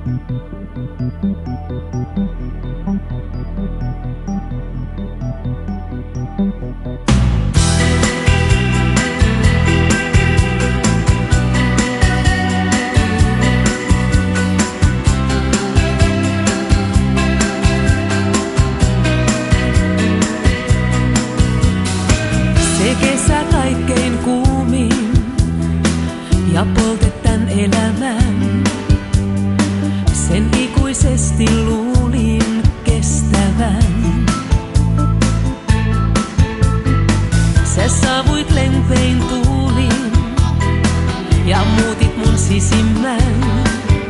Se kesä kaikkein kuumin ja poltet tän elämän. Sen ikuisesti luulin kestävän. Sä saavuit lempein tuulin ja muutit mun sisimmän.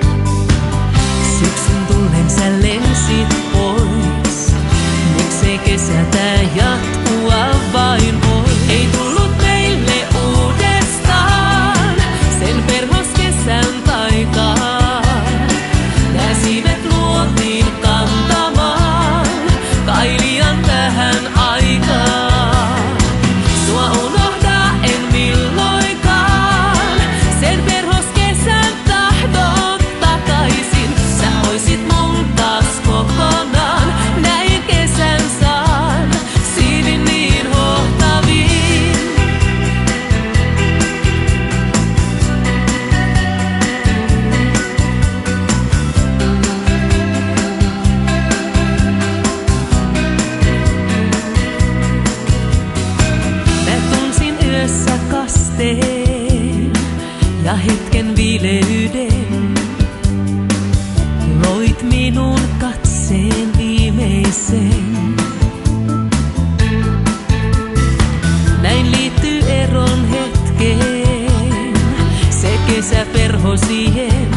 Syksyn tullen sä lensit pois. Miksei kesä tää jatkua vain voi? Ei tullut meille uudestaan sen perhoskesän taikaan. Nää siivet luotiin kantamaan kailijan tähän aikaan. Sua unohda en milloinkaan, sen perhoskesän tahdon takaisin. Sä oisit mun taas kokonaan, näin kesän saan, siivin niin hohtaviin. Mä tunsin yössä kasteen ja hetken viileyden. Loit minun katseen viimeisen. Näin liittyy eron hetkeen se kesä perhosien.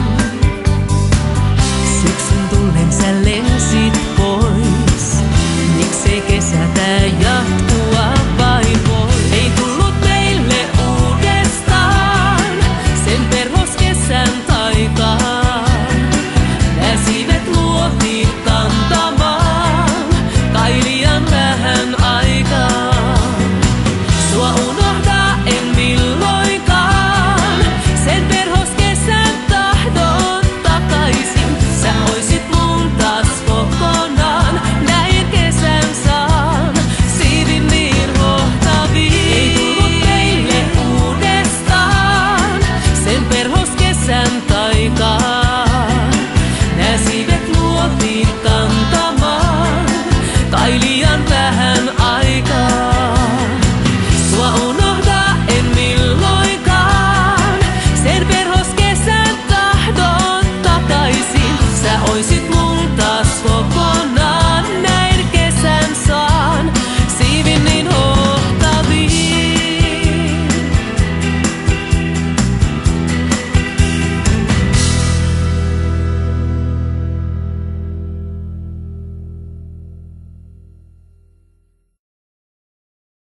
Syksyn tullen sä lensit pois. Miksei kesä tää